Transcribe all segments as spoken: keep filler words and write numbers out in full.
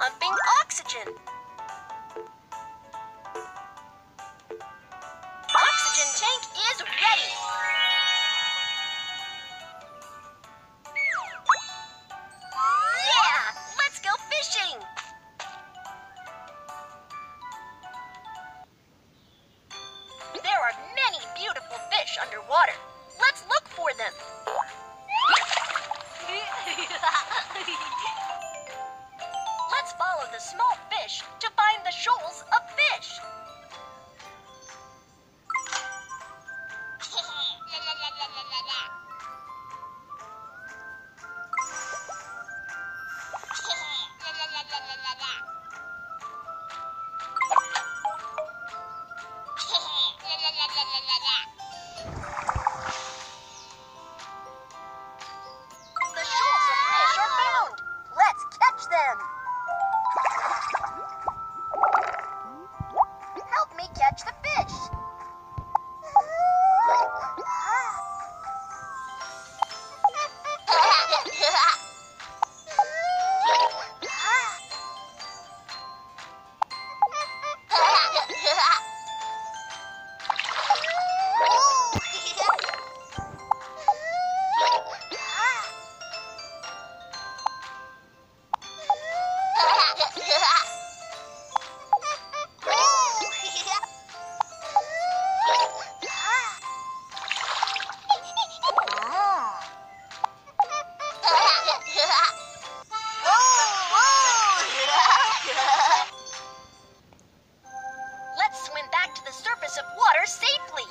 pumping oxygen. Oxygen tank is ready. Yeah, let's go fishing. There are many beautiful fish underwater. Let's look for them. Let's follow the small fish to find the shoals of fish. The shoals of fish are found. Let's catch them. Help me catch the fish. Let's swim back to the surface of water safely.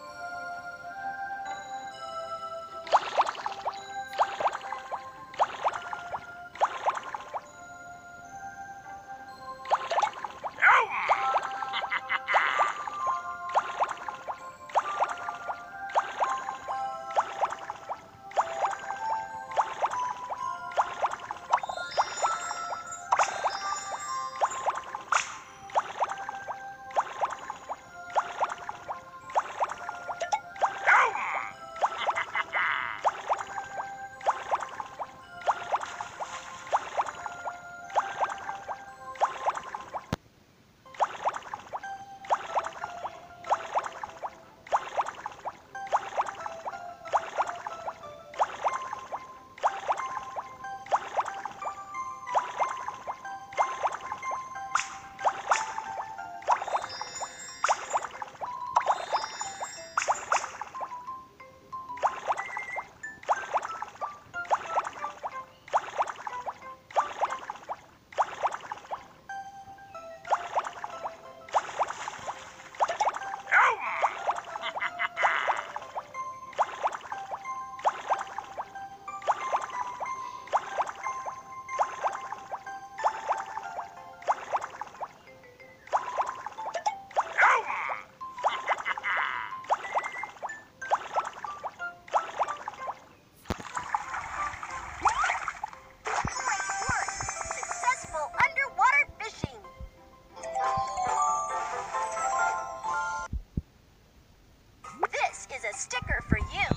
Sticker for you.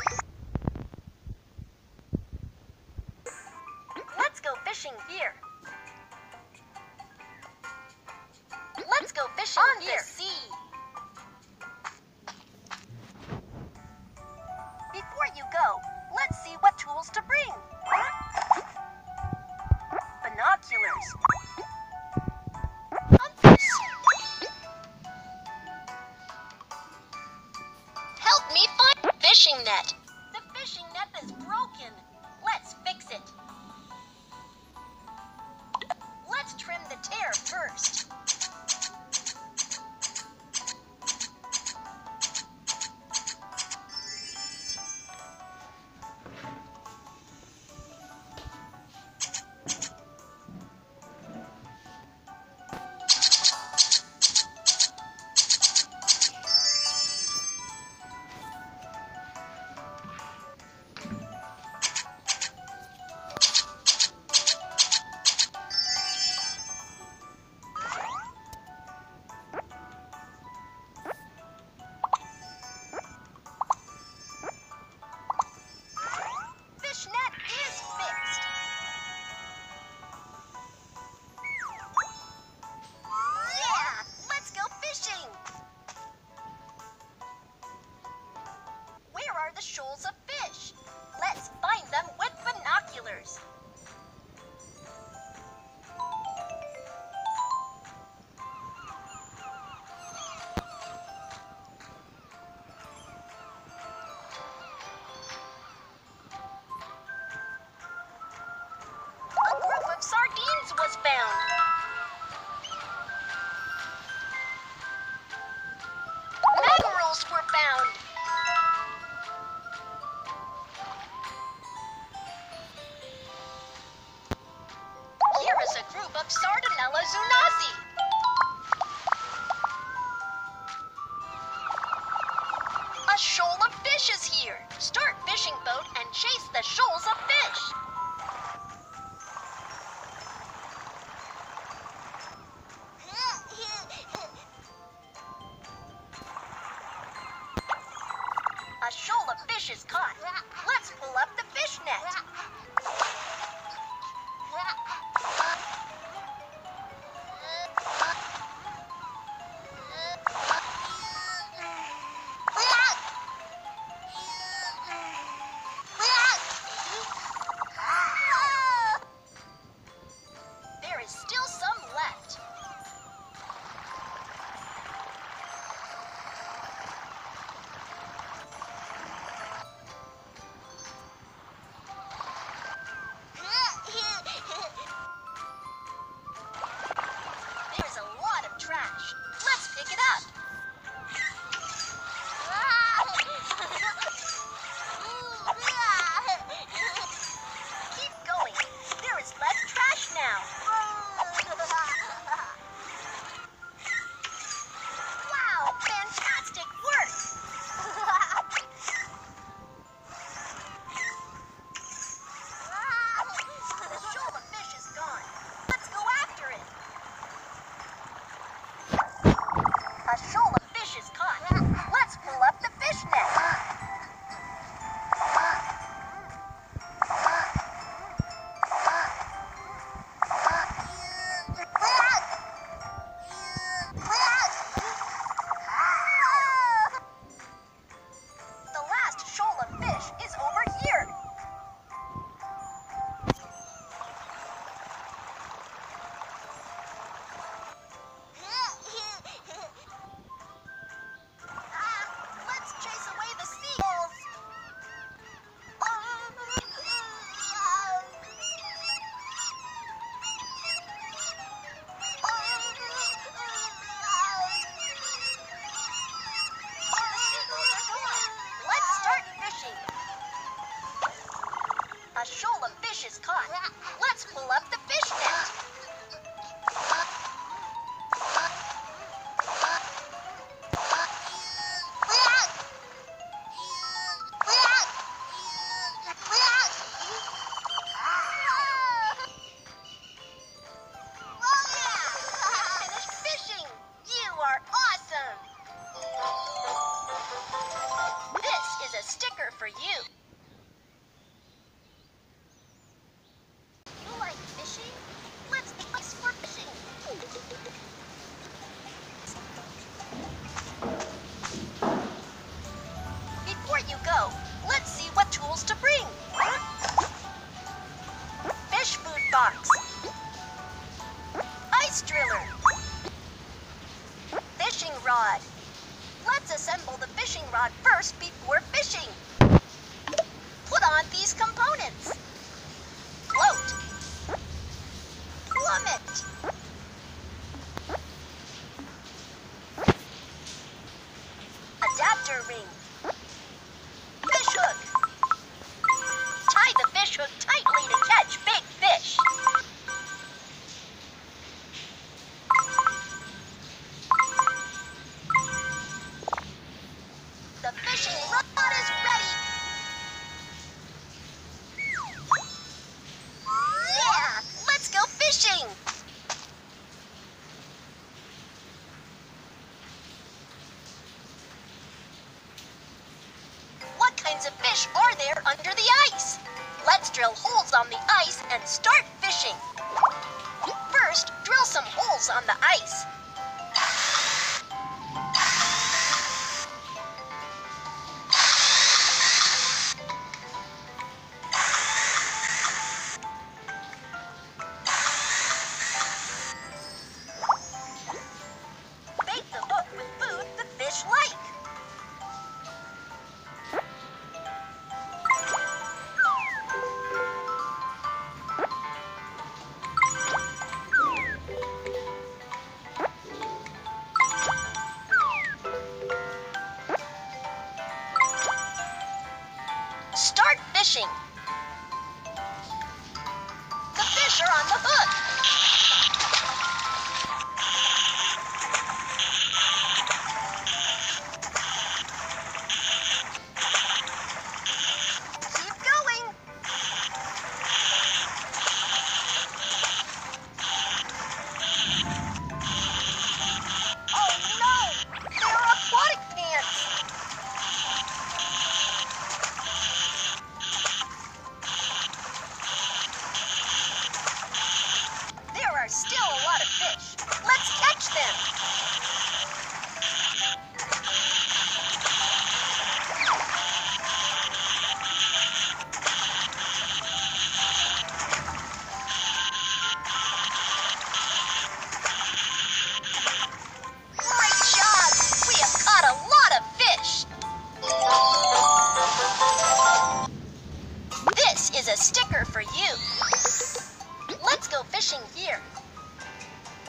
Let's go fishing here. Let's go fishing on here. The sea. Before you go, let's see what tools to bring. Binoculars. Compass. Help me find fishing net. The fishing net is broken. Let's fix it. Let's trim the tear first. shoal of fish is caught. Let's pull up the fish net. There is still some left. There's a lot of trash. Let's pick it up. Keep going. There is less trash now. Wow, fantastic work. The shoal of fish is gone. Let's go after it. A shoal of fish is caught. Let's pull up the fish net. The last shoal of fish is over here. Let's chase away the seagulls. The seagulls are gone. Let's start fishing. A shoal of fish is caught. Let's pull up the fish net. Finished fishing. You are awesome. This is a sticker for you. You like fishing? Let's place for fishing. Before you go, let's see what tools to bring. Fish food box. Ice driller. Fishing rod. Let's assemble the fishing rod first before fishing. Put on these components. Float. Plummet. Adapter ring. Fish hook. Tie the fish hook tightly to catch big fish. The fishing rod is ready. Yeah, let's go fishing. What kinds of fish are there under the ice? Let's drill holes on the ice and start fishing. First, drill some holes on the ice. Bait the hook with food the fish like. Start fishing. The fish are on the hook.